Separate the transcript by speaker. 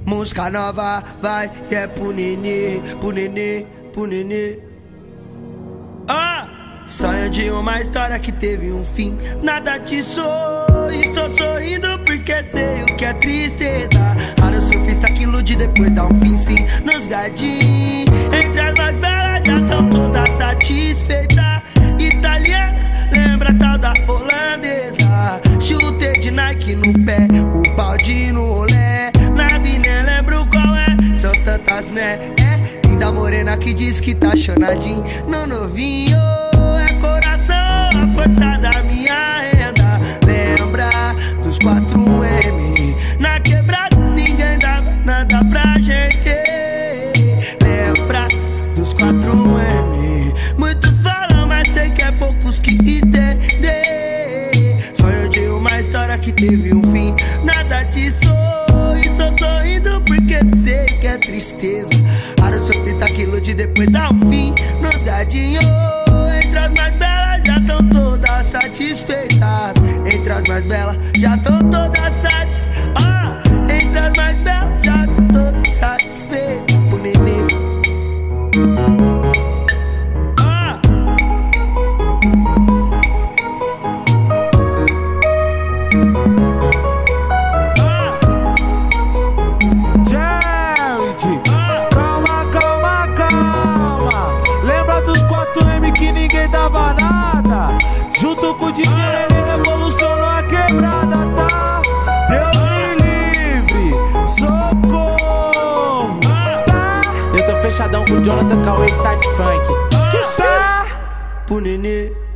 Speaker 1: Música nova vai e é pro nenê, pro nenê, pro nenê. Sonho de uma história que teve um fim. Nada te sou, estou sorrindo porque sei o que é tristeza. Para o surfista que ilude depois dá um fim sim. Nos gadinhos, entre as mais belas já tão todas satisfeitas. Italiana, lembra tal da holandesa. Chute de Nike no pé, o balde no rolé. Na nem lembro qual é, são tantas né. É linda morena que diz que tá chonadinho no novinho. É coração, a força da minha renda. Lembra dos 4M. Na quebrada ninguém dava nada pra gente. Lembra dos 4M. Muitos falam, mas sei que é poucos que entendem. Sonho de uma história que teve um fim. Nada disso, estou sorrindo porque sei que é tristeza. Para o surfista que ilude depois dá um fim. Nos gadinhos, entre as mais belas já tão todas satisfeitas. Entre as mais belas já tão todas satisfeitas. Entre as mais belas já tão todas satisfeitas. Pro nenê.
Speaker 2: Que ninguém dava nada. Junto com o DJ ele revolucionou a quebrada, tá? Deus me livre, socorro, tá?
Speaker 3: Eu tô fechadão com o Jonathan Cauê Start Funk.
Speaker 1: Esqueci. Pro nenê.